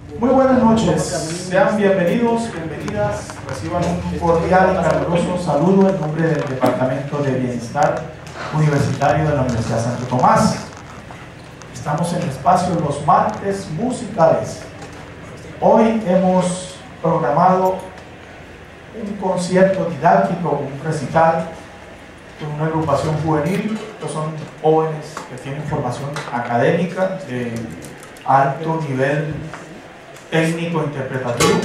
Muy buenas noches, sean bienvenidos, bienvenidas, reciban un cordial y caluroso saludo en nombre del Departamento de Bienestar Universitario de la Universidad Santo Tomás. Estamos en el espacio Los Martes Musicales. Hoy hemos programado un concierto didáctico, un recital con una agrupación juvenil. Estos son jóvenes que tienen formación académica de alto nivel técnico interpretativo.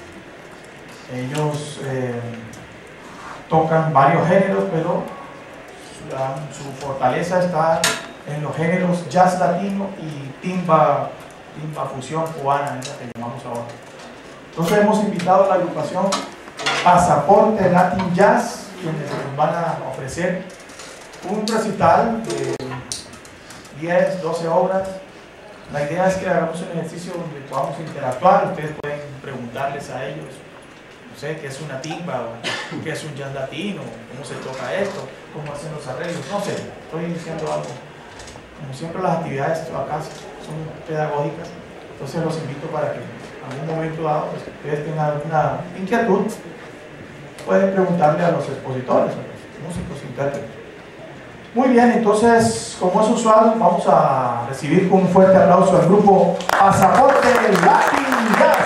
Ellos tocan varios géneros, pero su fortaleza está en los géneros jazz latino y timba fusión cubana, es la que llamamos ahora. Entonces hemos invitado a la agrupación Pasaporte Latin Jazz, quienes nos van a ofrecer un recital de 10, 12 obras. La idea es que hagamos un ejercicio donde podamos interactuar. Ustedes pueden preguntarles a ellos, no sé, qué es una timba, o qué es un jazz latino, cómo se toca esto, cómo hacen los arreglos, no sé, estoy diciendo algo. Como siempre, las actividades acá son pedagógicas, entonces los invito para que en algún momento dado, pues, ustedes tengan alguna inquietud, pueden preguntarle a los expositores, a los músicos intérpretes. Muy bien, entonces, como es usual, vamos a recibir con un fuerte aplauso al grupo Pasaporte Latin Jazz.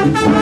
Thank